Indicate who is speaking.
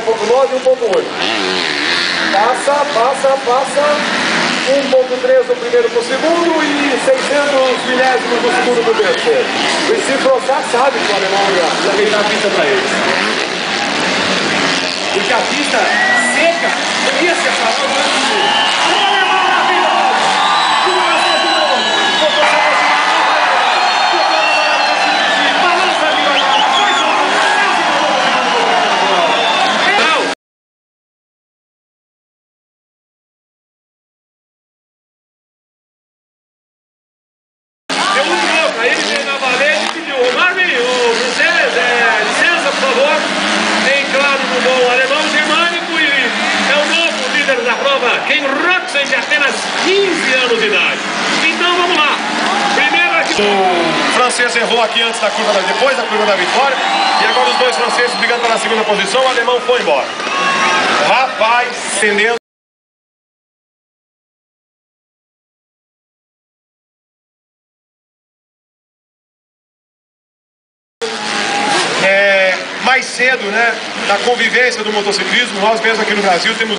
Speaker 1: 1.9 e 1.8. Passa. 1.3 do primeiro pro segundo e 600 milésimos do segundo pro terceiro. E se Frossard sabe que o alemão ia ajeitar a pista para eles. Porque a pista seca podia ser falada. Aí ele veio na valete e pediu: Marvin, o Bruxelas, licença, por favor. Tem claro no gol alemão germânico e é o novo líder da prova, Ken Roczen, de apenas 15 anos de idade. Então vamos lá. Primeiro aqui. O francês errou aqui antes da curva, depois da curva da vitória. E agora os dois franceses brigando pela segunda posição. O alemão foi embora. Rapaz, entendendo. Mais cedo, né, na convivência do motociclismo, nós mesmos aqui no Brasil temos